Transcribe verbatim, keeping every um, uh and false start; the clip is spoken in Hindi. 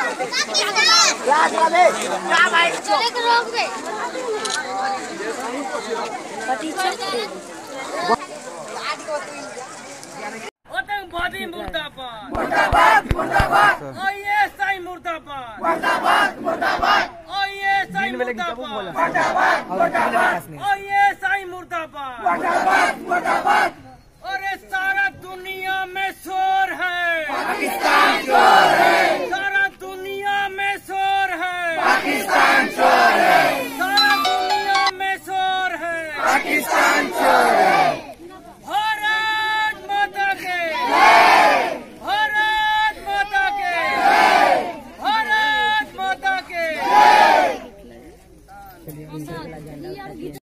आतंकवादी मुर्दाबाद, मुर्दाबाद, मुर्दाबाद, आईएसआई मुर्दाबाद, मुर्दाबाद, मुर्दाबाद, आईएसआई मुर्दाबाद, मुर्दाबाद, आईएसआई मुर्दाबाद, मुर्दाबाद, मुर्दाबाद। अरे सारा दुनिया में शोर है, पाकिस्तान चोर है, सारा दुनिया में शोर है, पाकिस्तान चोर है, सारा दुनिया में शोर है, पाकिस्तान चोर है। भारत माता के, भारत माता के, भारत माता के।